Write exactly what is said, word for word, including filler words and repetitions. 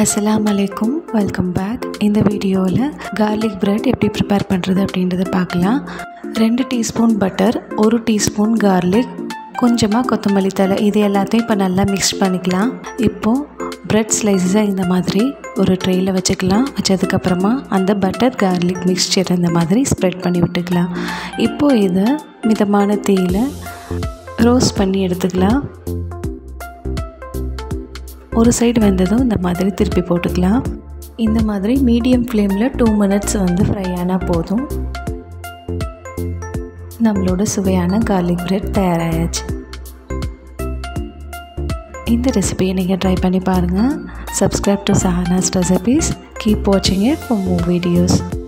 Assalamu alaikum, welcome back. இந்த வீடியோவில் garlic bread எப்படி ப்ரிப்பேர் பண்ணுறது அப்படின்றத பார்க்கலாம். ரெண்டு டீஸ்பூன் பட்டர், ஒரு டீஸ்பூன் garlic, கொஞ்சமாக கொத்தமல்லி தழை, இது எல்லாத்தையும் இப்போ நல்லா மிக்ஸ் பண்ணிக்கலாம். இப்போது பிரெட் ஸ்லைஸை இந்த மாதிரி ஒரு ட்ரேயில் வச்சுக்கலாம். வச்சதுக்கப்புறமா அந்த பட்டர் garlic மிக்ஸ்சர் இந்த மாதிரி ஸ்ப்ரெட் பண்ணி விட்டுக்கலாம். இப்போது இதை மிதமான தீயில் ரோஸ்ட் பண்ணி எடுத்துக்கலாம். ஒரு சைடு வெந்ததும் இந்த மாதிரி திருப்பி போட்டுக்கலாம். இந்த மாதிரி மீடியம் ஃப்ளேமில் டூ மினிட்ஸ் வந்து ஃப்ரை ஆனால் போதும். நம்மளோட சுவையான கார்லிக் பிரெட் தயாராகிடுச்சு. இந்த ரெசிபியை நீங்கள் ட்ரை பண்ணி பாருங்கள். Subscribe to Sahana's recipes. Keep வாட்சிங் இட் ஃபார் மோர் வீடியோஸ்.